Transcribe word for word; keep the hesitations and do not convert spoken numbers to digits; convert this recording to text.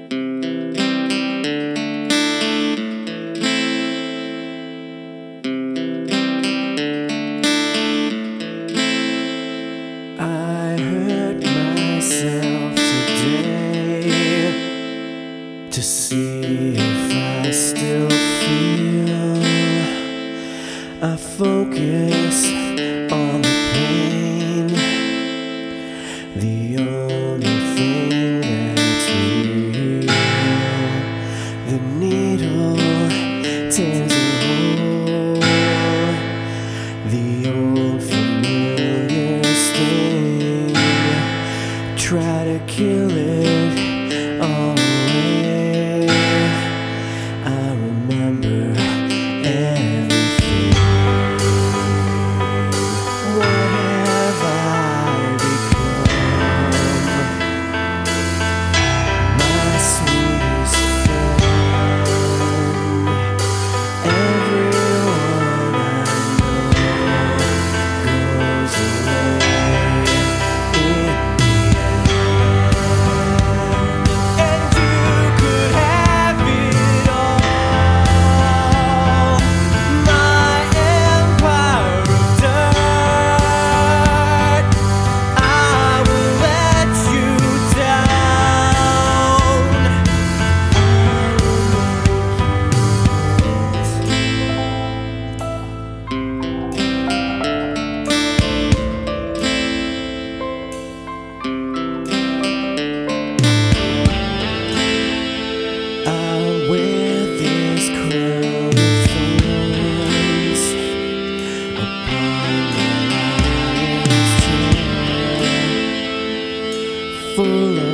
I hurt myself today to see if I still feel. I focus on the pain, the only thing that's real. The needle tears a hole, the old familiar sting. Try to kill it all away. I remember everything. What have I become? My sweetest friend. Everyone I know goes away in the end. And you could have it all. My empire of dirt. I will let you down. I wear this crown of thorns upon the lion's chair, full of